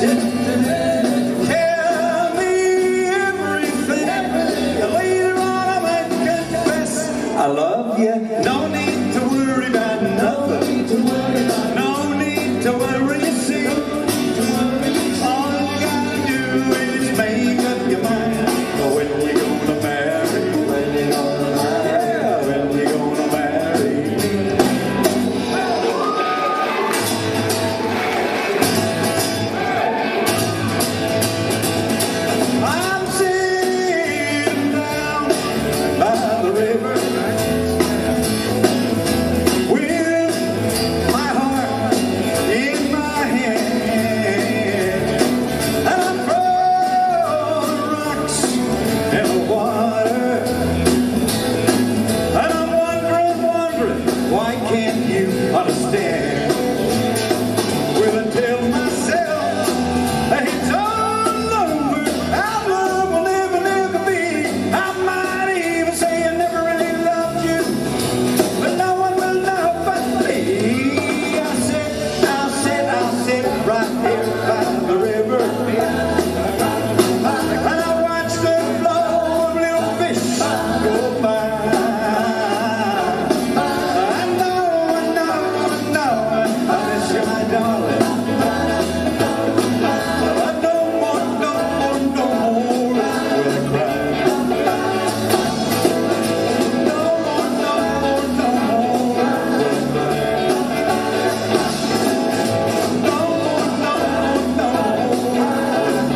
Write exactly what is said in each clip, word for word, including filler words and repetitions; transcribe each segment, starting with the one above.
Tell me everything. Later on I might confess I love you. No need to worry about nothing. No need to worry, you see. All you gotta do is make up your mind. When you gonna marry? Yeah, when you gonna marry? I'm sitting down by the river with my heart in my hand, and I'm throwing rocks in the water, and I'm wondering, wondering, why can't you understand? Well, I tell myself that it's all over, our love will never, never be. I might even say I never really loved you, but no one will know but me. I said, I'll sit, I'll sit right here by the river, and I watch the flow of little fish go by. I know, I know, I know, I miss you, my darling. But no more, no more, no more will I cry. No more, no more, no more will I cry. No more, no more, no more.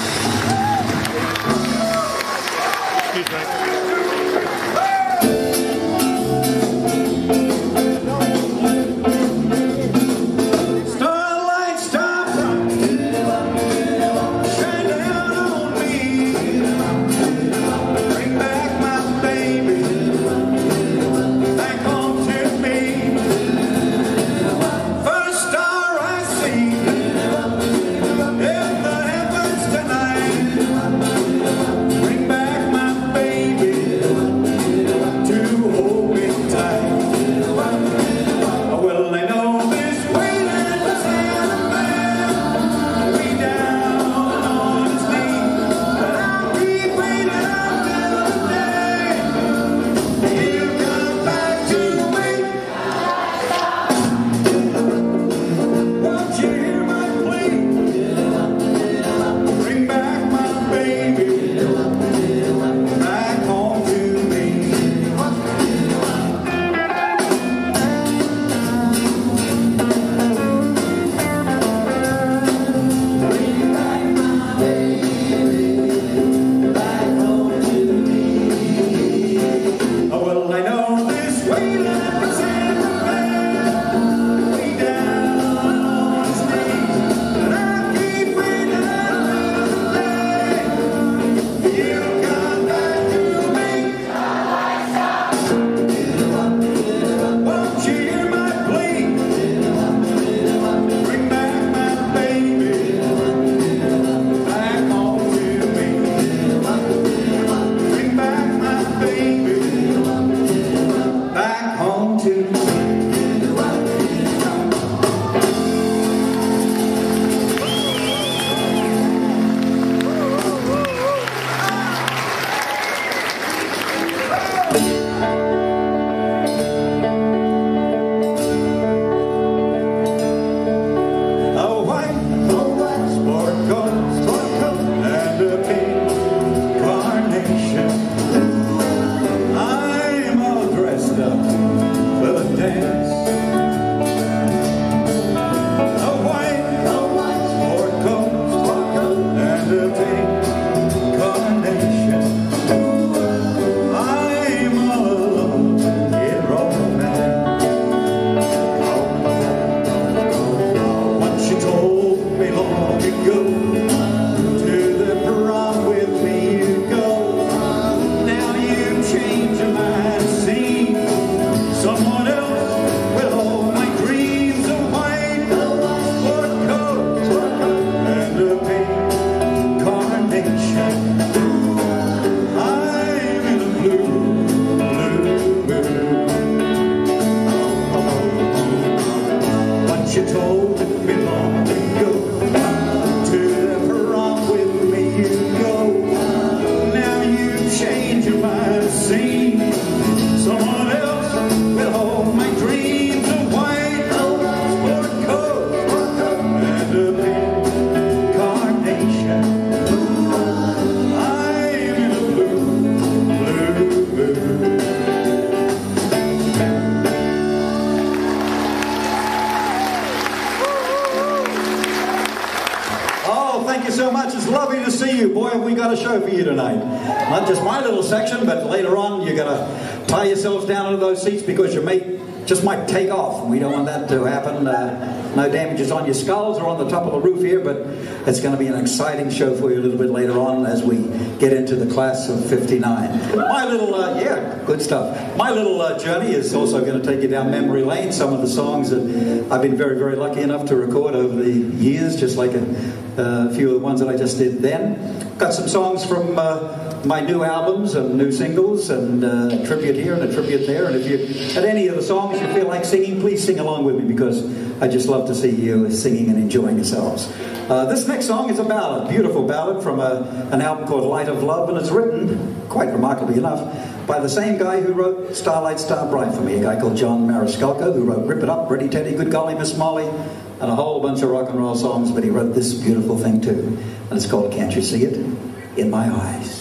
Excuse me. you. Boy, have we got a show for you tonight. Not just my little section, but later on you're going to tie yourselves down into those seats because your mate just might take off. We don't want that to happen. Uh, no damages on your skulls or on the top of the roof here, but it's going to be an exciting show for you a little bit later on as we get into the class of fifty-nine. My little, uh, yeah, good stuff. My little uh, journey is also going to take you down memory lane. Some of the songs that I've been very, very lucky enough to record over the years, just like a, a few of the ones that I just did then. Got some songs from uh, my new albums and new singles, and uh, a tribute here and a tribute there. And if you, at any of the songs you feel like singing, please sing along with me, because I just love to see you singing and enjoying yourselves. Uh, this next song is a ballad, beautiful ballad from a, an album called Light of Love, and it's written, quite remarkably enough, by the same guy who wrote Starlight Star Bright for me, a guy called John Mariscalco, who wrote Rip It Up, Ready Teddy, Good Golly, Miss Molly, and a whole bunch of rock and roll songs, but he wrote this beautiful thing too, and it's called Can't You See It in My Eyes.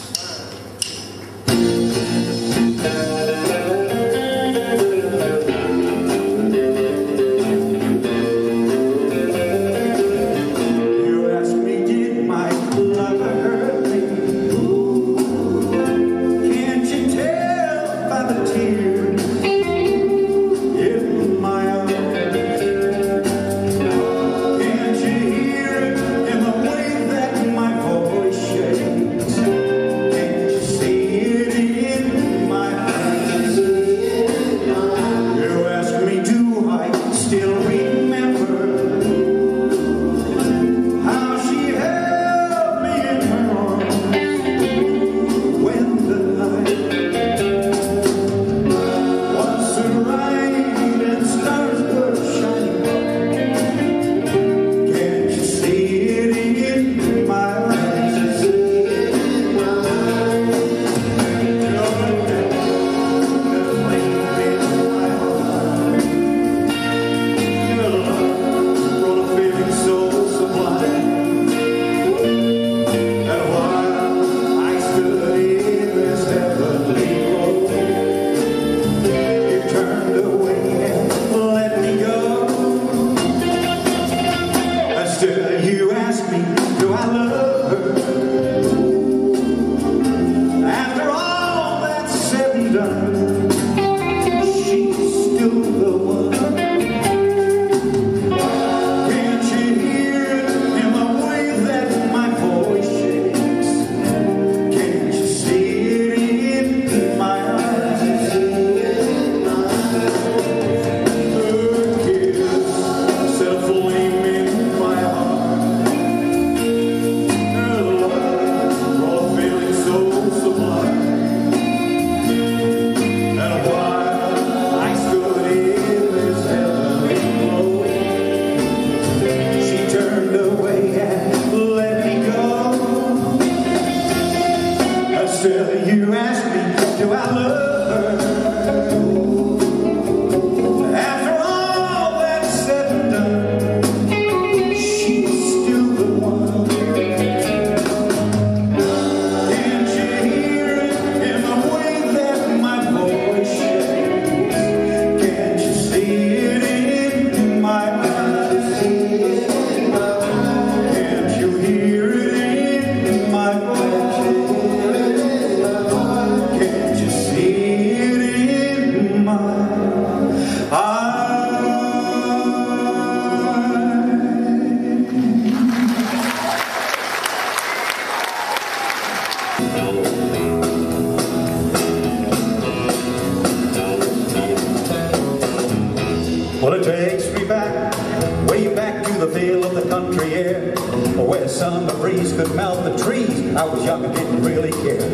Well, it takes me back, way back to the feel of the country air, where summer breeze could melt the trees. I was young and didn't really care.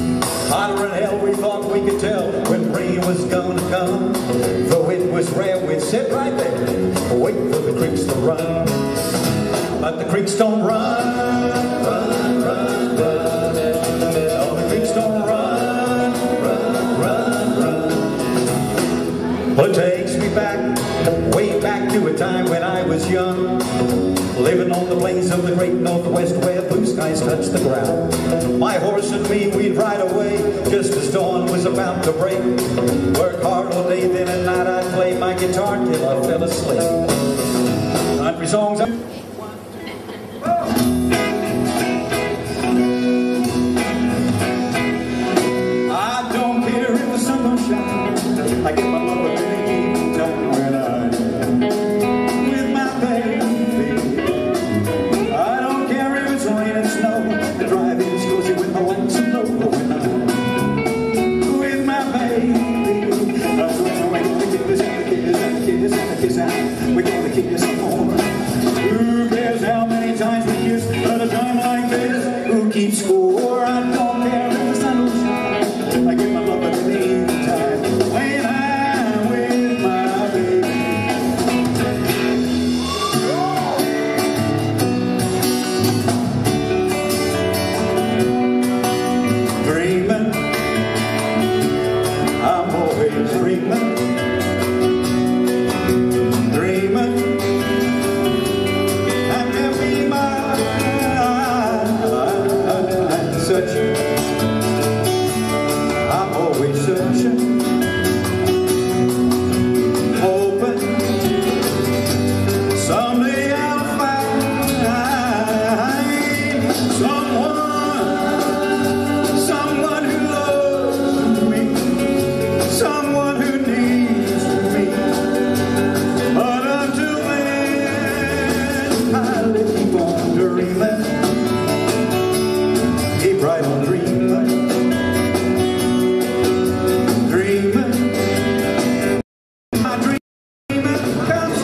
Hotter than hell, we thought we could tell when rain was gonna come. Though it was rare, we'd sit right there, wait for the creeks to run. But the creeks don't run, run, run, run. Oh, the creeks don't run, run, run, run. Well, it takes me back, way back to a time when I was young, living on the plains of the great Northwest where blue skies touch the ground. My horse and me, we'd ride away just as dawn was about to break. Work hard all day, then at night I'd play my guitar till I fell asleep. Country songs. sound. We're gonna keep you some more. Who cares how many times we kiss at a time like this? Who keeps score? I don't care if the sun will shine. I give my love at any time when I'm with my baby. Dreaming, I'm always dreaming. Dreaming, I'm happy mind. Searching, I'm always searching. Hoping someday I'll find someone, someone who loves me, someone who needs me. But until then, I'll keep on dreaming, keep right on dreaming, dreaming. My dreaming comes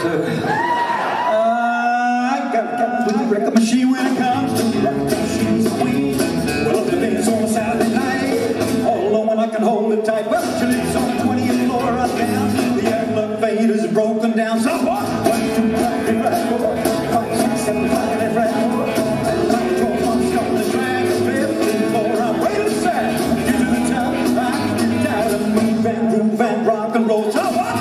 too. Uh, I got, got with the record machine when it comes to the record machine's queen. Well, if the dance on a Saturday night, all alone when I can hold it tight. Well, she lives on the twentieth floor up down. The elevator's broken down. So what? One, two, three, five, four, five, six, seven, five, eight, nine, four. Nine, twelve months on the track. Fifteen, four, I'm waiting to say. Get to the top, I get down and move and groove and rock and roll. So what?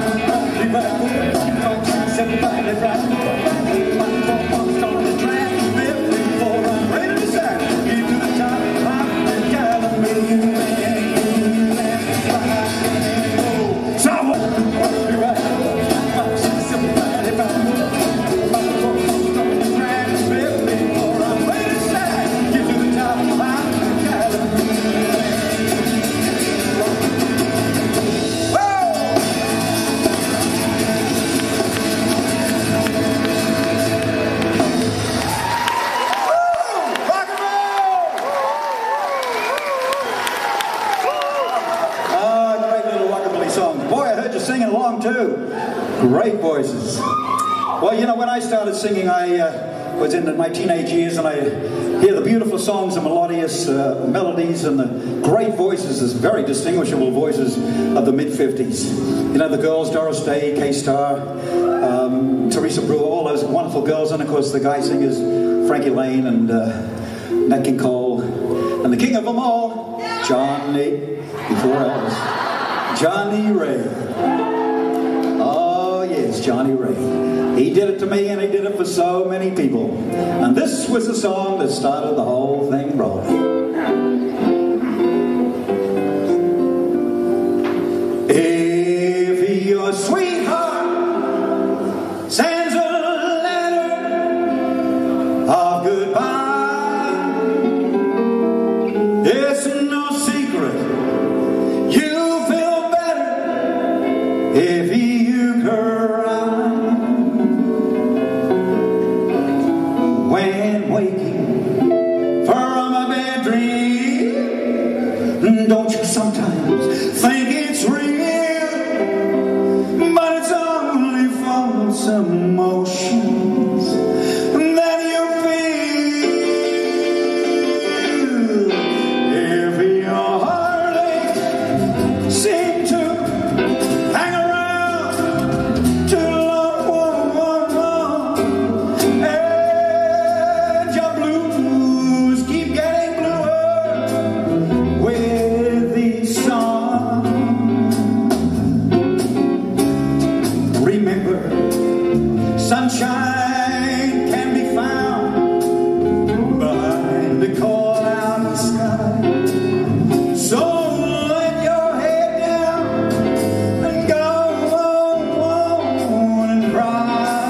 Seven, five, eight, nine, four, four months on the track, fifteen, four, I'm ready to sack. Get to the top, I got a million and five. So what? Be right. Five, six, seven, five, eight, nine, four, four months on the track, fifteen, four, I'm ready to sack. Get to the top, I got a million. Singing along too. Great voices. Well, you know, when I started singing, I uh, was in my teenage years, and I hear the beautiful songs and melodious uh, melodies and the great voices, as very distinguishable voices of the mid fifties. You know, the girls, Doris Day, K-Star, um, Teresa Brewer, all those wonderful girls, and of course the guy singers, Frankie Lane and uh, Nat King Cole, and the king of them all, Johnny, before Elvis, Johnny Ray. Oh yes, Johnny Ray. He did it to me, and he did it for so many people. And this was the song that started the whole thing rolling. If your sweetheart sends a letter of goodbye, it's no secret you feel better if you cry. When waking from a bad dream, don't you sometimes think it's real? But it's only false emotions that you feel. If your heartache seems to hang around too long, and your blues keep getting bluer with each song, remember, sunshine can be found behind the cold out sky. So let your head down and go on and cry.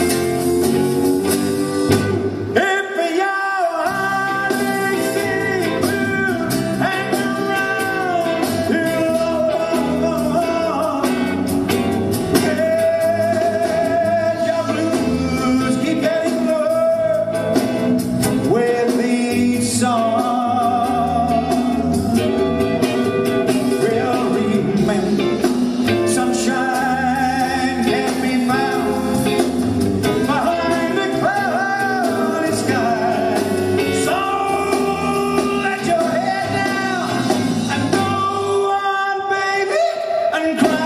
If your heartache seems to hang around too long, and your blues keep getting bluer with each song, well, remember, sunshine can be found behind the cloudy sky. So let your head down and go on, baby, and cry.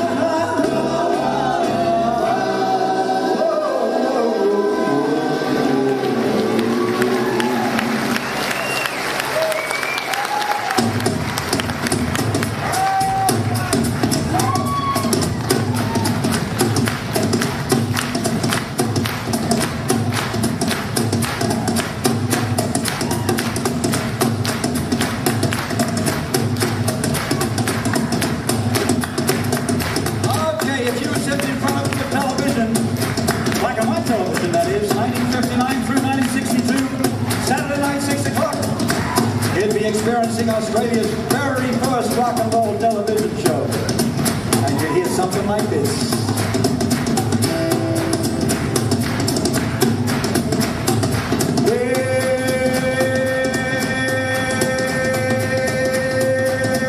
Okay, if you were sitting in front of the television, like on my television, that is, nineteen fifty-nine through nineteen sixty-two, Saturday night, six o'clock, you'd be experiencing Australia's very first rock and roll television show. And you'd hear something like this.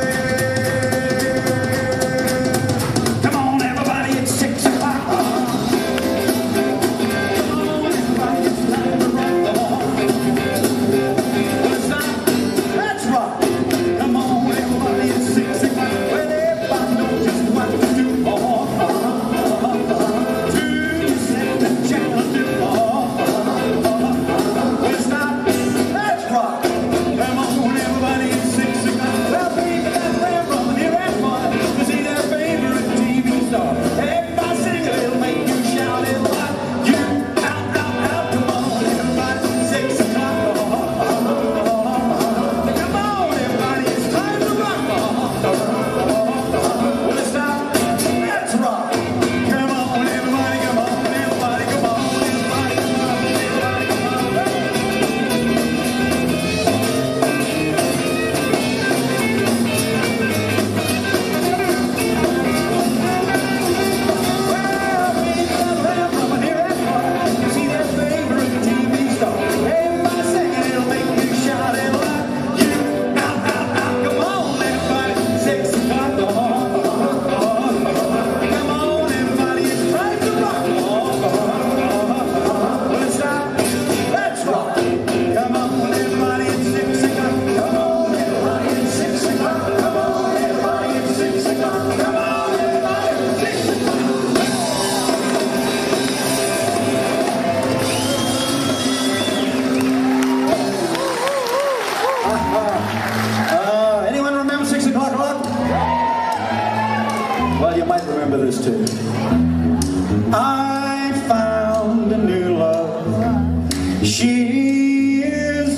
Come on, everybody, it's six o'clock. Well, you might remember this too. I found a new love. She is.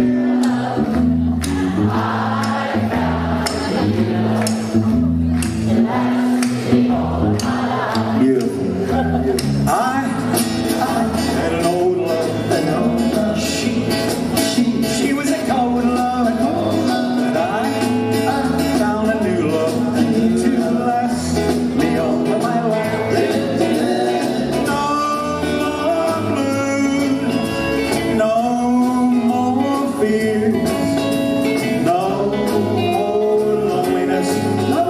Beautiful. I, I had an old love. She, she, she was a cold love, a cold love, and I, I found a new love to last me all of my life. No more blues, no more fears, no more loneliness, no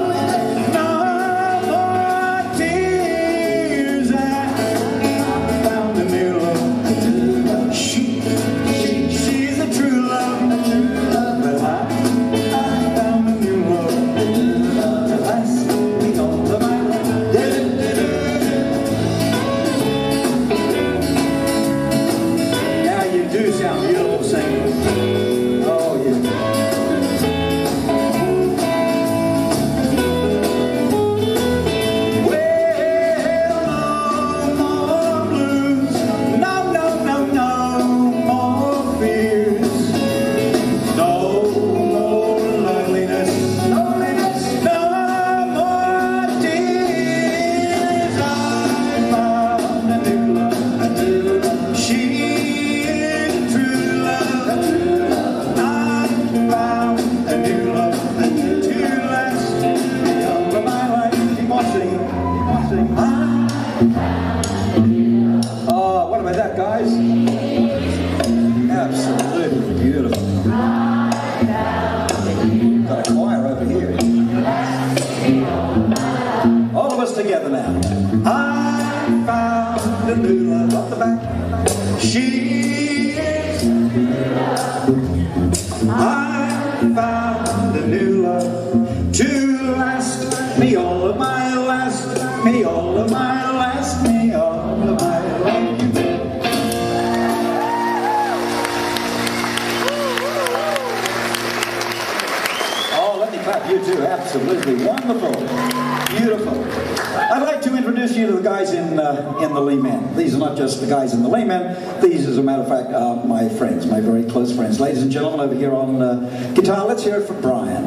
more tears. I found a new love. She, she, she's a true love. But I, I found a new love to last me all of my life. Now you do sound beautiful singing. Oh yeah. Well, no more blues, no, no, no, no more fears, no more loneliness, loneliness, no more tears. I found a new love, a new love. She is a true love, a true love. I found a new love to last me all of my life. Keep on singing, keep on singing. Oh, what about that, guys? Absolutely beautiful. Got a choir over here. All of us together now. I found a new love off the back. She is. I found a new love to last me all of my last, me all of my last, me all of my life. Oh, let me clap you too. Absolutely wonderful, beautiful. I'd like to introduce you to the guys in uh, in the Lee Man. These are not just the guys in the Lee Man. These, as a matter of fact, are my friends, my very close friends. Ladies and gentlemen, over here on uh, guitar, let's hear it for Brian.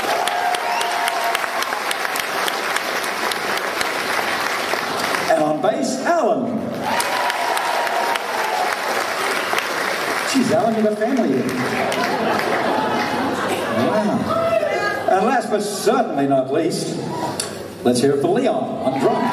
And on bass, Alan. Geez, Alan, you got family here. Wow. And last but certainly not least, let's hear it for Leon on drums.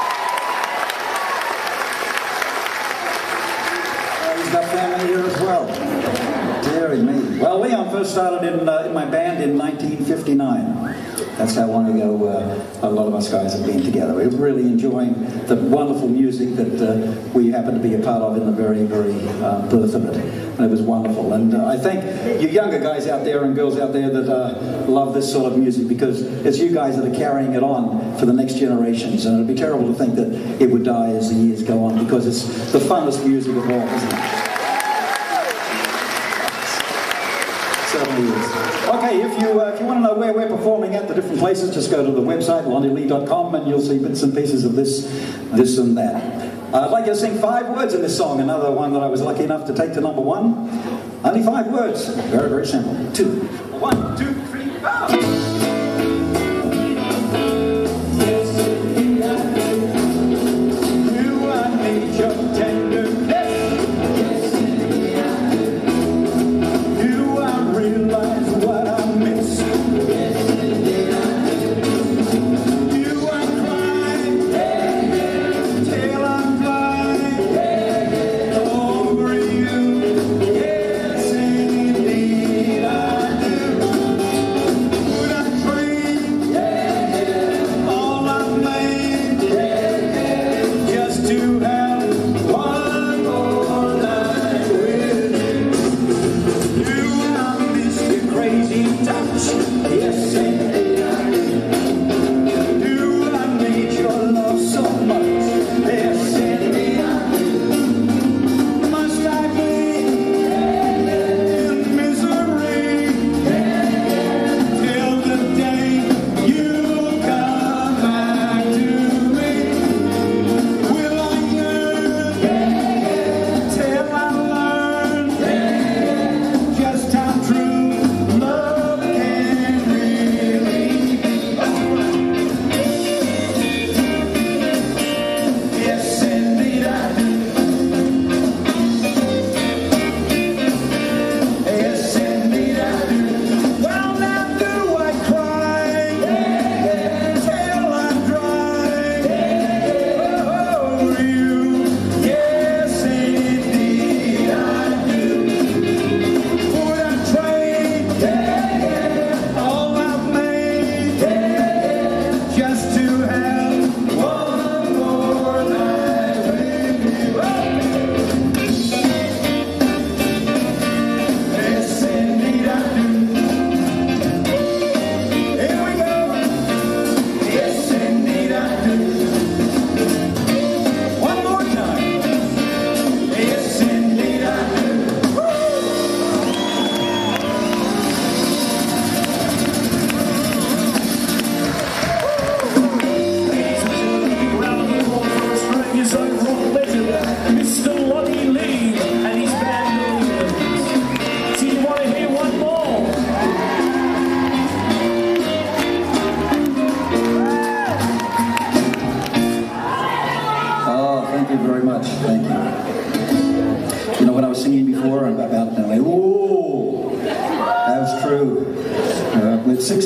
Oh, he's got family here as well. Deary me. Well, Leon first started in, uh, in my band in nineteen fifty-nine. That's how long ago uh, a lot of us guys have been together. We're really enjoying the wonderful music that uh, we happen to be a part of in the very, very uh, birth of it. And it was wonderful. And uh, I thank you younger guys out there and girls out there that uh, love this sort of music, because it's you guys that are carrying it on for the next generations. And it'd be terrible to think that it would die as the years go on, because it's the funnest music of all, isn't it? Certainly is. Okay, if you uh, if you want to know where we're performing at, the different places, just go to the website lonnie lee dot com and you'll see bits and pieces of this, this and that. Uh, I'd like you to sing five words in this song, another one that I was lucky enough to take to number one. Only five words. Very, very simple. Two. One, two, three, four.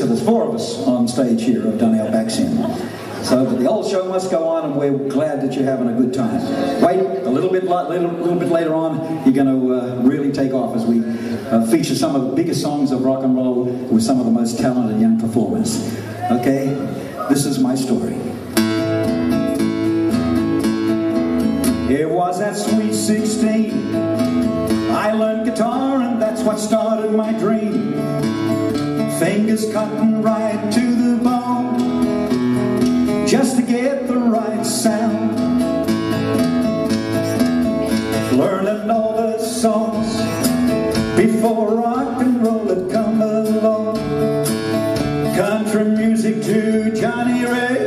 there's four of us on stage here who've done our backs in. So, but the old show must go on, and we're glad that you're having a good time. Wait, a little bit, little, little bit later on, you're going to uh, really take off as we uh, feature some of the biggest songs of rock and roll with some of the most talented young performers. Okay, this is my story. It was at sweet sixteen, I learned guitar, and that's what started my dream. Fingers cutting right to the bone, just to get the right sound. Learning all the songs before rock and roll had come along. Country music to Johnny Ray,